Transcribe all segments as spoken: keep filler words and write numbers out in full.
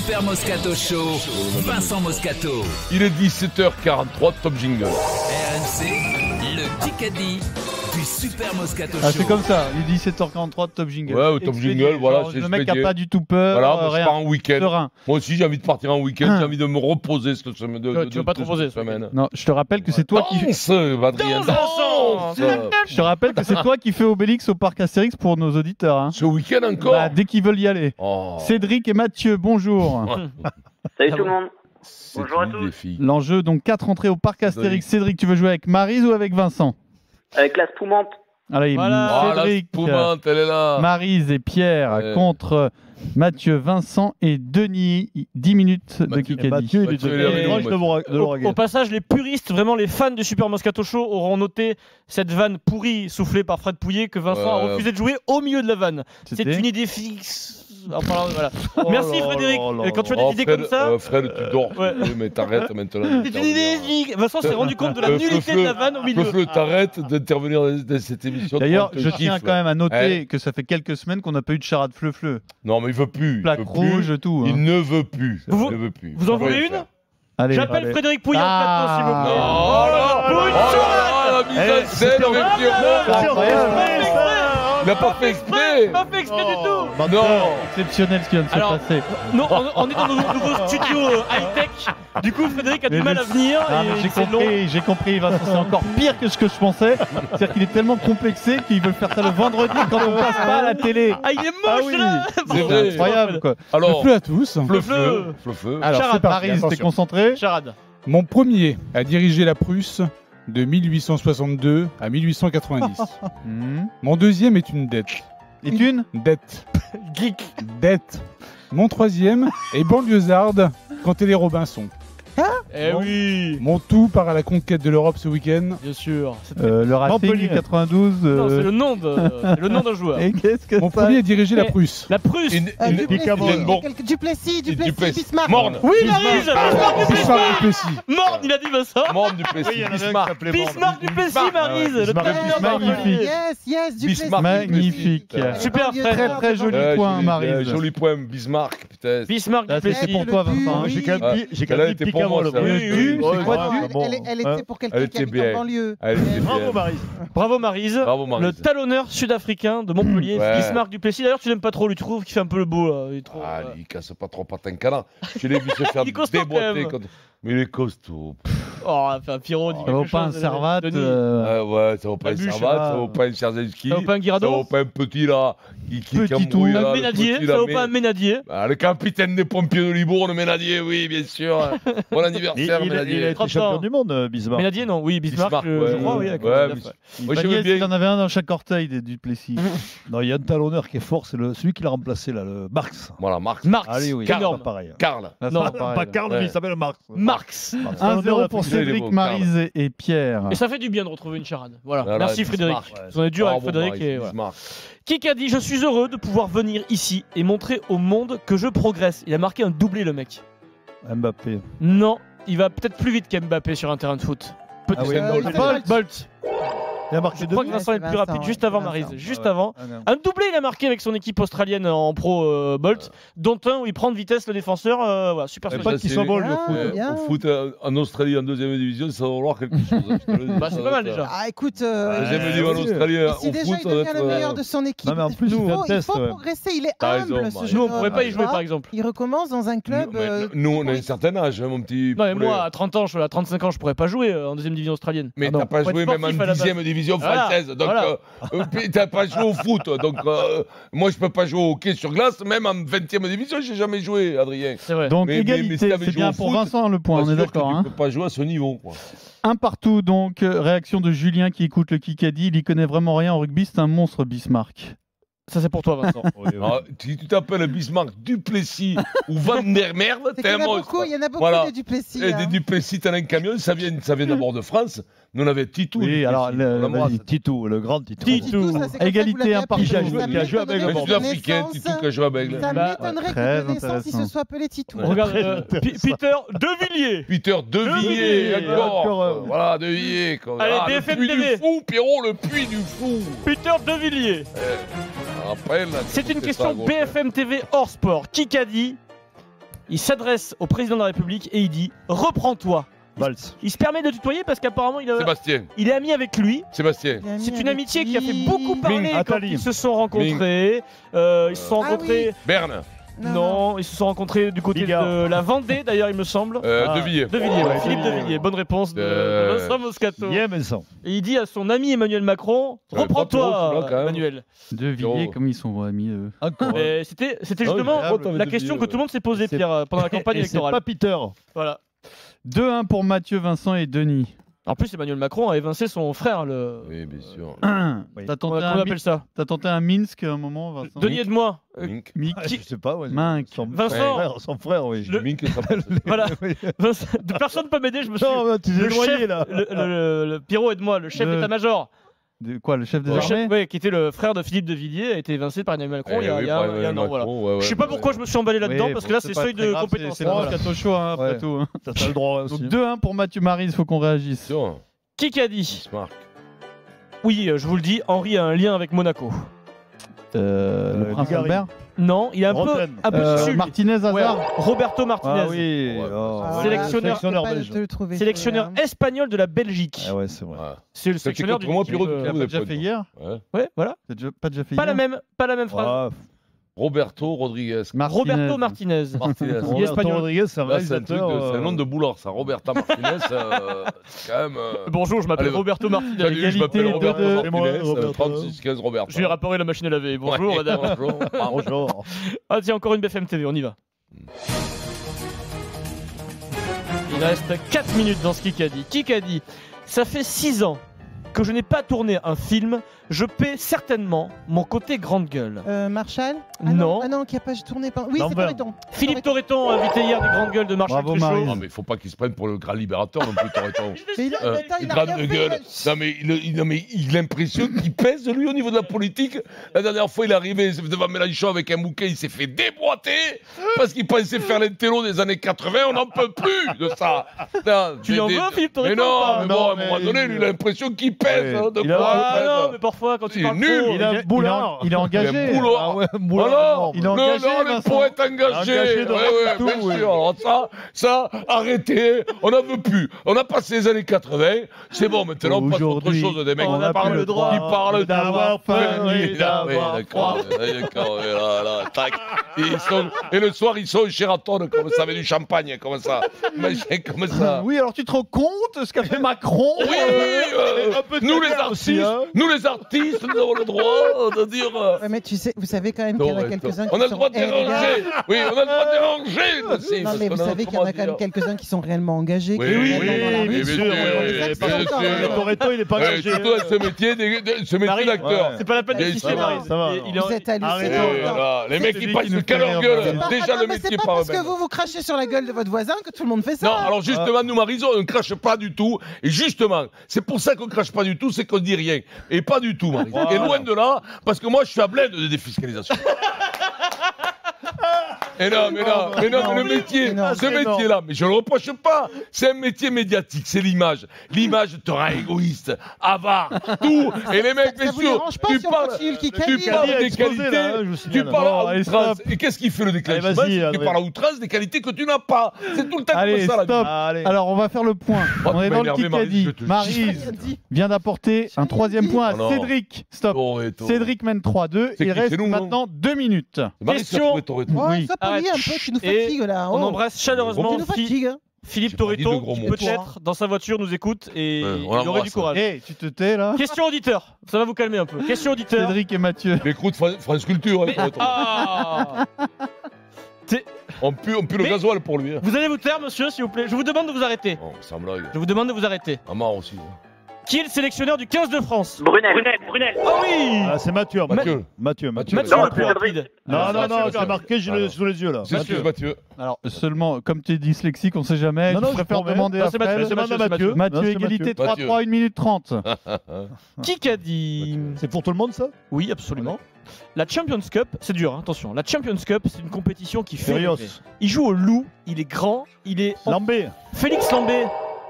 Super Moscato Show, Vincent Moscato. Il est dix-sept heures quarante-trois, top jingle. R M C, le Kikadi du Super Moscato Show. Ah, c'est comme ça, il est dix-sept heures quarante-trois, top jingle. Ouais, au top Expédié, jingle, voilà, genre, c'est le mec expédié. a pas du tout peur. Voilà, euh, moi, je rien. pars en week-end. Serein. Moi aussi, j'ai envie de partir en week-end, Hein. j'ai envie de me reposer cette semaine. De, Tu de- vas pas de- te de reposer cette semaine. Non, je te rappelle que c'est toi qui. Danse, Adrien, danse. Je te rappelle que c'est toi qui fais Obélix au parc Astérix pour nos auditeurs. Hein. Ce week-end encore Bah, dès qu'ils veulent y aller. Oh. Cédric et Mathieu, bonjour. Salut tout le monde. C'est Bonjour à une tous. des filles. L'enjeu, donc quatre entrées au parc Astérix. Cédric, tu veux jouer avec Maryse ou avec Vincent? Avec la spoumante. Allez, Voilà. Oh, la Cédric, spoumante, elle est là. Maryse et Pierre Ouais. contre Mathieu, Vincent et Denis. dix minutes de Mathieu- Kikadi. Mathieu, il est Mathieu, de- il est de- proche de- de l'ora- de Au, l'ouragan. au passage, les puristes, vraiment les fans du Super Moscato Show, auront noté cette vanne pourrie soufflée par Fred Pouillet que Vincent a Ouais. refusé de jouer au milieu de la vanne. C'est C'était une idée fixe. Enfin, voilà. Oh Merci là Frédéric. là là Et quand tu as Oh, des idées Fred, comme ça, euh, Fred, tu dors. ouais. Oui, mais t'arrêtes maintenant. c'est une idée fixe. Vincent s'est rendu compte de la Euh, nullité Fleu, de la vanne au milieu. Fleu, t'arrêtes d'intervenir dans, dans cette émission. D'ailleurs, On te je tiens gifle. quand même à noter Eh. que ça fait quelques semaines qu'on n'a pas eu de charade fleu-fleu. Non, mais il veut plus. il Plaque veut plus. rouge, tout. Il hein. ne veut plus. Vous- il ne veut plus. vous en Ça va voulez le une faire. Allez, J'appelle allez. Frédéric Pouillet en Ah. plateau, s'il vous plaît. Oh là Pour là, une oh là charade. là, la mise Eh, en scène c'était avec en- Pierrot. C'est incroyable. Il n'a pas fait exprès. Pas fait exprès du tout. Non. Exceptionnel ce qui vient de se Alors, passer. Non, on, on est dans nos nouveaux studios euh, high-tech. Du coup, Frédéric a du Mais mal le- à venir. Ah, et mais j'ai c'est long. compris, j'ai compris, Vincent, c'est encore pire que ce que je pensais. C'est-à-dire qu'il est tellement complexé qu'ils veulent faire ça le vendredi quand on passe pas à la télé. Ah, il est Ah moche oui, là. C'est vrai. incroyable quoi. Alors, Fleu à tous. fleu, Fleu. fleu, fleu, fleu. Alors, Charade, c'est parti, Maryse, t'es attention. concentré? Charade. Mon premier a dirigé la Prusse de mille huit cent soixante-deux à mille huit cent quatre-vingt-dix. Hmm. Mon deuxième est une dette. Et une Dette. Geek. Dette. Mon troisième est banlieusarde quand elle est Robinson. Eh Bon. oui. Mon tout part à la conquête de l'Europe ce week-end. Bien sûr. C'est- euh, Le Racing Montpellier. quatre-vingt-douze. euh, Non, c'est le nom de, c'est le nom d'un joueur. Et qu'est-ce que Mon ça premier a dirigé la Mais- Prusse. La Prusse. Une- Euh, une- Duplessis, une- bon. quelque- Duplessis, Duplessis, Duplessis. Bismarck. Morne. Oui, Maryse. Bismarck du Plessis. Bismarck Duplessis. Morne, il a dit Vincent. Morne du Plessis. Bismarck. Bismarck du Plessis, Bismarck, Maryse. Le Bismarck, talonneur Bismarck, de magnifique. Yes, yes, Duplessis. Bismarck. Magnifique. Putain. Super, Banlieue frère. Très nord, très joli Ouais, point, joli, Maryse. euh, Joli point, Bismarck, putain. Bismarck Là, du c'est Plessis. pour toi, Le Vincent. but, J'ai oui. quand même- Ouais. Celle-là, elle était pour moi, ça. Oui, Oui, oui, oui, c'est quoi ouais. tu- Elle, elle- elle était pour Elle quelqu'un qui était habite bien. en banlieue. Elle était Bravo, bien. Maryse. Bravo Maryse. Bravo, Maryse. Le talonneur sud-africain de Montpellier, Ouais. Bismarck du Plessis. D'ailleurs, tu l'aimes pas trop, lui, tu trouves qu'il fait un peu le beau là. Il est trop, Ah, euh, il casse pas trop patin canard. Je l'ai vu se faire Il est costaud, quand déboîter. même. Quand... Mais il est costaud. Oh, enfin, Pierrot dit Ça quelque vaut pas un chose, Servat. Denis. euh, Ah ouais, ça vaut pas La un bûche, Servat, ah. ça vaut pas un Cherzinski. Ça vaut pas un Ça Guirado. vaut pas un petit là qui, qui Petit qui tout. embrouille, là, Un le Ménadier. petit, Ça là, vaut mais- pas un Ménadier. Ah, le capitaine des pompiers de Libourne, le Ménadier, oui, bien sûr. Bon anniversaire, Ménadier. été champion du monde, Bismarck. Ménadier, non. Oui, Bismarck, Bismarck, je, ouais. je crois, oui. avec Ouais, le mais- neuf, ouais. Moi, Agnès, j'aimais il bien. en avait un dans chaque orteil des Duplessis. Non, il y a un talonneur qui est fort, c'est le, celui qui l'a remplacé, là, le Marx. Voilà, Marx. Marx. Allez, oui, Karl. énorme. pas pareil. Karl. Là, c'est Non, pas pareil, Pas là. Karl, Ouais. mais il s'appelle Marx. Marx. un zéro pour Il est Cédric, beau, Maryse et- et Pierre. Et ça fait du bien de retrouver une charade. Voilà. Voilà, Merci Frédéric. Bismarck. On est dur avec Bravo, Frédéric. Maryse, Et voilà. Bismarck. Qui a dit je suis heureux de pouvoir venir ici et montrer au monde que je progresse. Il a marqué un doublé le mec. Mbappé. Non, il va peut-être plus vite qu'Mbappé sur un terrain de foot. Peut-être. Ah oui, Euh, Bolt. il Bolt. Bolt. Il a marqué Je deux crois que buts. Vincent est le plus Vincent, rapide ouais, juste avant Vincent. Maryse. Juste Ouais. avant. Ah, non. Un doublé il a marqué avec son équipe australienne en pro euh, Bolt, dont un où il prend de vitesse le défenseur. euh, voilà, super Eh solide. ben, Pas qu'il c'est- s'envole, le Ah, foot. Euh, bien. Au foot, euh, en Australie, en deuxième division, ça va valoir quelque chose. hein, je te le dis. Bah, c'est pas mal déjà. Ah, écoute, euh, Deuxième Ouais, division en oui. Australie, et au si déjà foot, il ça doit devient être. le meilleur euh, de son équipe, Non, mais en plus, il il fait faut, un test, il faut ouais. progresser, il est T'as humble raison, ce Marie. Nous on jeune pourrait pas y homme, jouer tu par exemple. vois. Il recommence dans un club. mais euh, Nous, on a un certain âge, hein, mon petit. Non mais poulet. moi à trente ans, je, à trente-cinq ans, je pourrais pas jouer euh, en deuxième division australienne. Mais Ah non. t'as pas Faut être joué même sportif en à la base. dixième division Voilà, française, donc voilà. euh, euh, puis t'as pas joué au foot, donc euh, moi je peux pas jouer au hockey sur glace, même en vingtième division, j'ai jamais joué, Adrien. C'est vrai. Donc Mais- mais- mais si égalité, t'avais c'est joué bien au pour foot, Vincent le point, on Pas est sûr que d'accord. Tu Hein. peux pas jouer à ce niveau. Quoi. Un partout donc, euh, réaction de Julien qui écoute le Kikadi, il y connaît vraiment rien en rugby, c'est un monstre Bismarck. Ça c'est pour toi Vincent. Ah, si tu t'appelles Bismarck, Duplessis ou Van der Merwe, C'est t'es qu'il y un en a monstre. beaucoup, il y en a beaucoup Voilà. de Duplessis. Et hein. des Duplessis, t'as un camion, ça vient, ça vient d'abord de France. Nous on avait Titou. Oui, Duplessis, alors, on le, l'embrasse. vas-y, Titou, le grand Titou. Titou. Titou, ça, c'est comme ça que Égalité, vous l'avez un appelé. partout. Ça Qui a joué- qui a joué avec m'étonnerait Un le que Sud-Africain, de Titou naissance- qui a joué avec. Ça Bah, m'étonnerait très que de naissance, il intéressant. se soit appelé Titou. Regarde euh, P- Peter De Villiers. Peter Devilliers, Devilliers, encore. encore, euh, Voilà, Devilliers. quoi. Allez, Ah, le B F M puits T V. du fou, Pierrot, le puits du fou. Peter De Villiers. Rappelle, là, C'est une ça, question gros. B F M T V hors sport. Qui qu'a dit Il s'adresse au président de la République et il dit « Reprends-toi ». Valls. Il se permet de tutoyer parce qu'apparemment il, a- Sébastien. il est ami avec lui. Sébastien. Il a mis C'est une avec amitié qui a fait qui beaucoup parler Ming. quand Attali. ils se sont rencontrés. Euh, ils se sont Ah rencontrés. Berne. Non, ils se sont rencontrés du côté Bigard. de la Vendée d'ailleurs, il me semble. Euh, Ah. De Villiers. De Villiers, Ouais, Philippe De de Villiers. Villiers. Bonne réponse de, Euh, de Vincent Moscato. Yeah, Vincent. Et il dit à son ami Emmanuel Macron Ouais, pas trop, reprends-toi, celui-là, quand même. Emmanuel. De Villiers, Oh. comme ils sont amis. eux. Encore. Mais C'était c'était Ah oui, justement mais attends, la De question Villiers, que tout le monde s'est posée, C'est- Pierre, euh, pendant la campagne Et c'est électorale. pas Peter. Voilà. deux un pour Mathieu, Vincent et Denis. En plus, Emmanuel Macron a évincé son frère. Le... Oui, bien sûr. Oui. T'as Comment tenté, on un Mi- appelle ça t'as tenté un Minsk à un moment, Vincent? Denis, aide-moi. Euh, Mink. Mick. Ah, je sais pas. Ouais. Minck. Son, Vincent. son frère, son frère, oui. Le- Mink, ça passe. Voilà. Oui. Vincent- Personne ne peut m'aider, je me suis. Non, mais tu t'es Le éloigné chef, là. le, le- le- le- Pierrot, aide-moi, le chef Le- d'état-major, De quoi, le chef des le armées? chef, ouais, qui était le frère de Philippe de Villiers, a été évincé par Emmanuel Macron il y a, Eh oui, il y a par un- il y a un Emmanuel an. Voilà. Macron, ouais, ouais, Je sais pas ouais. pourquoi je me suis emballé là-dedans, Oui, parce bon, que là, c'est c'est pas seuil très de grave, compétence. C'est c'est le Voilà. Moscato hein, après Ouais. tout. hein. T'as t'as le droit aussi. Donc deux un pour Mathieu Marise, faut qu'on réagisse. Attention, Qui qu'a il dit? se marque. Oui, euh, je vous le dis, Henri a un lien avec Monaco. Euh, le Euh, prince Dugarry. Albert. Non, il est un peu, Rotten. un peu Euh, dessus, lui. Martinez Ouais, Hazard. Roberto Martinez, Ah oui. Ouais, oh. Ah, Sélectionneur- je peux pas belge. te le trouver, sélectionneur celui-là. espagnol de la Belgique. Ah ouais, c'est vrai. Ouais. C'est le Ça fait sélectionneur contre du moi, Pierrot, euh, Tu l'as Vous pas des déjà points, fait toi. hier? Ouais. Ouais, voilà. T'as déjà- pas déjà fait Pas hier la même, pas la même phrase. Ah, Roberto Rodriguez. Martinez. Roberto Martinez. Martinez. Il est Roberto espagnol. Rodriguez, c'est un Là, c'est un, truc réalisateur. de- c'est un euh, nom de boulard, ça. Roberta Martinez, euh, c'est quand même. euh, Bonjour, je m'appelle Allez, Roberto Martinez. Salut, je m'appelle Égalité Roberto de deux. Martinez, C'est moi, Roberto. trente-six quinze Roberto. Je vais réparer la machine à laver. Bonjour, Ouais, madame. Bonjour. Bonjour. Ah, tiens, encore une B F M T V, on y va. Il reste quatre minutes dans ce Kikadi. Kikadi, ça fait six ans que je n'ai pas tourné un film. Je paie certainement mon côté grande gueule. Euh, Marshall Ah Non. Ah non, qui a pas tourné. Par... Oui, c'est Lambert. Toretton. Philippe Toretton, invité hier des grandes gueules de Marshall Bravo, Truchot. Maryse. Non, mais il faut pas qu'il se prenne pour le grand libérateur non plus, Toretton. Mais il a, Euh, attends, il a grande rien fait, gueule. il a- Non mais, il, il- non, mais il a l'impression qu'il pèse lui au niveau de la politique. La dernière fois, il est arrivé devant Mélenchon avec un bouquet, il s'est fait déboîter parce qu'il pensait faire l'intello des années quatre-vingts. On n'en peut plus de ça. Non, Tu des- lui en des- veux, Philippe Mais Toretton ou non, pas mais Non, bon, à un mais moment donné, il- lui, il a l'impression qu'il pèse. Ouais. hein, de Il a- quoi, Ah il pèse. non, mais parfois, quand tu Il est parles nul, trop, Il a Il est- boulard. il est engagé. Il est boulard. Ah ouais, boulard. Alors, Il est non, engagé, non, les Vincent. poètes engagés. Engagé de Ouais, rien ouais, du tout, bien oui. sûr. Alors ça, ça, arrêtez. On n'en veut plus. On a passé les années quatre-vingts. C'est bon, maintenant on passe à autre Aujourd'hui, chose. Des mecs on qui a parlent, plus le droit qui parlent d'avoir peur et Oui, d'avoir d'accord. Oui, d'accord. oui, là, là, tac. Ils sont- Et le soir, ils sont au Sheraton comme ça, avec du champagne, comme ça. Machin, comme ça. Oui, alors tu te rends compte ce qu'a fait Macron Oui, euh, un peu de nous les bagarre artistes, aussi, hein. nous les artistes, nous avons le droit de dire. euh, Ouais, mais tu sais, vous savez quand même qu'il y en a Non, quelques-uns on qui a le sont droit de déranger. engagés. Oui, on a le droit de déranger. aussi, Non, parce mais qu'on vous a savez notre qu'il y en a droit quand même de dire. quelques-uns qui sont réellement engagés. Oui, qui oui, sont oui, dans la oui, rue. bien sûr, On oui, les oui, accepte bien encore, sûr. hein. Toretto, il est pas Ouais, engagé. surtout à ce métier, des- de- ce métier Maryse, d'acteur. ouais. c'est pas la peine Et d'insister, ça va, Maryse. ça va, Il- non. il est en- Vous êtes hallucinants. Arrêtez, Et voilà, les mecs C'est qui lui passent qui le nous cas fait leur rire, gueule. Maryse. Déjà Attends, le mais c'est métier pas par parce que eux-mêmes. vous vous crachez sur la gueule de votre voisin que tout le monde fait ça. Non, alors justement, nous, Mariso, on ne crache pas du tout. Et justement, c'est pour ça qu'on ne crache pas du tout, c'est qu'on dit rien. Et pas du tout, Mariso. Et loin de là, parce que moi, je suis à bled de défiscalisation. Et non, mais non, mais non, mais le métier, énorme, ce énorme. métier-là, mais je le reproche pas. C'est un métier médiatique, c'est l'image. L'image te rend égoïste, avare, tout. Et les mecs, Ça bien vous sûr, dérange pas tu si on parles, continue le tu Kikadi, parles hein. des Explosé, qualités, là, hein, je vous tu signale. parles Bon, à allez, outrance. stop. Et qu'est-ce qui fait le déclenchement? Allez, vas-y, C'est que tu Adrien. parles à outrance des qualités que tu n'as pas. C'est tout le temps Allez, comme ça, la vie. stop. Allez. Alors on va faire le point. Oh, On tu est m'as dans le énervé, Maryse, je Kikadi. te Maryse Dit. vient d'apporter un troisième point à Oh non. Cédric. Stop. Oh, et toi. Cédric mène trois deux. C'est Il qui, reste c'est nous, non maintenant deux minutes. Maryse, ça Question. pourrait t'aurais tout. Oh, Oui. sois poli Arrête. un peu, tu nous Et fatigues là. On Oh. embrasse chaleureusement Tu nous Phi- fatigues. Philippe J'ai pas dit de Toretton, gros qui mots. peut-être dans sa voiture nous écoute et Ouais, on il aurait l'embrasse. du courage. Hé, tu te tais là. Question auditeur, ça va vous calmer un peu. Question auditeur. Cédric et Mathieu. Mais écoute, Fra- France Culture, hein, Mais- pour être- Ah on pue, on pue le Mais- gasoil pour lui. hein. Vous allez vous taire, monsieur, s'il vous plaît. Je vous demande de vous arrêter. Oh, sans blague. Je vous demande de vous arrêter. Amar aussi. hein. Qui est le sélectionneur du quinze de France? Brunel. Brunel. Brunel. Ah oui Ah, c'est Mathieu. Mathieu. Mathieu. Mathieu. Mathieu. Mathieu Non, le plus c'est rapide. Non, Ah, non, Mathieu, non, Mathieu. c'est marqué, j'ai Ah, le- non. sous les yeux là. C'est Mathieu. Mathieu. Alors seulement, comme tu es dyslexique, on sait jamais. Non, tu non, je préfères promets. demander Non, à c'est Mathieu, Fred. c'est Mathieu, c'est Mathieu, Mathieu. Non, c'est égalité Mathieu. trois trois, une minute trente. Qui qu'a dit? C'est pour tout le monde ça? Oui, absolument. La Champions Cup, c'est dur, hein, attention. La Champions Cup, c'est une compétition qui fait Furios. rêver. Il joue au loup, il est grand, il est. Lambé. Félix Lambé.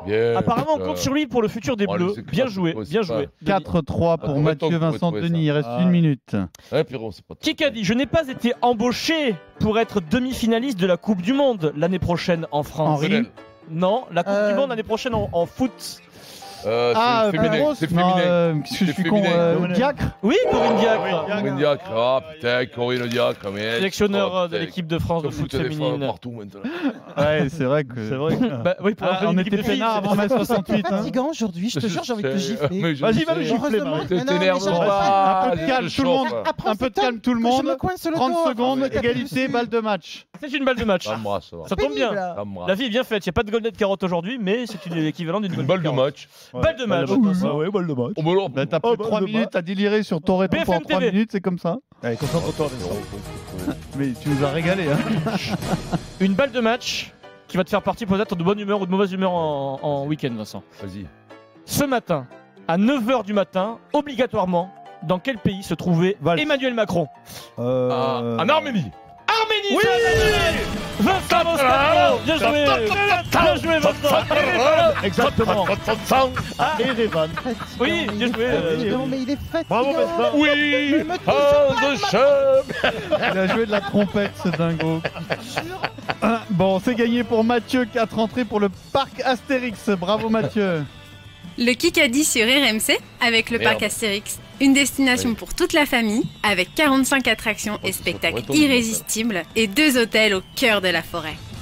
Bien. Apparemment, on Euh, compte sur lui pour le futur des oh, Bleus. c'est Bien grave, joué, c'est bien pas- joué. quatre trois pour Ah, Mathieu Breton, Vincent faut trouver Denis. ça. Il reste Ah. une minute. Ouais, Pierrot, c'est pas Qui a dit je n'ai pas été embauché pour être demi-finaliste de la Coupe du Monde l'année prochaine en France. Henri. Lionel. Non, la Coupe Euh. du Monde l'année prochaine en, en foot. Euh, Ah, c'est féminin. Pedros C'est Non, féminin. euh, qu'est-ce que je C'est suis con féminin. euh, Diacre Oui, Corinne Diacre, Corinne Diacre. Ah putain, Corinne Diacre. mais- sélectionneur Oh, euh, de putain, l'équipe de France de le foot foot des femmes féminine. partout maintenant. Ouais, c'est vrai que. C'est vrai. que- Bah, oui, pour Ah, un peu on une était équipe de filles, peinards c'est- avant mai C'est soixante-huit. hein. fatigant aujourd'hui, je te jure, j'ai envie de te sais, gifler. mais je Vas-y, sais. va le gifler, Heureusement, Marie. Ne mais non, t'énerve mais j'arrive pas. pas. Un peu de je calme, tout le chauffe. monde. Après, Un peu de c'est calme, tout le que je monde. me coince le trente dos. secondes, Après, égalité, balle de match. C'est une balle de match. T'embrasses, ça va. Ça tombe bien. Pénible. T'embrasses. La vie est bien faite. Il n'y a pas de golden carotte aujourd'hui, mais c'est une l'équivalent d'une Une golden balle de carotte. match. Balle de match. Ah ouais, balle de match. Oh, bah alors, Bah, t'as Oh, pris bah, trois de minutes, t'as déliré sur ton réton B F M pendant trois T V. minutes, c'est comme ça. Allez, concentre-toi, Vincent. Mais tu nous as régalé, hein. Une balle de match qui va te faire partie peut-être de bonne humeur ou de mauvaise humeur en, en week-end, Vincent. Vas-y. Ce matin, à neuf heures du matin, obligatoirement, dans quel pays se trouvait Valls. Emmanuel Macron? Euh, Ah, En Arménie. Arménie, oui, Vincent Moscato. Bien joué. Bien joué, Vincent. Exactement. Ah, Erevan. Oui, bien joué. euh, Non, mais il est fatigant. Bravo, Vincent. Oui. Me touche Ah, pas, the chum. Il a joué de la trompette, ce dingo. Ah, Bon, c'est gagné pour Mathieu, quatre entrées pour le parc Astérix. Bravo, Mathieu. Le Kikadi sur R M C avec le Merde. parc Astérix. Une destination Oui. pour toute la famille avec quarante-cinq attractions Oh, et ça spectacles pourrait tomber, irrésistibles et deux hôtels au cœur de la forêt.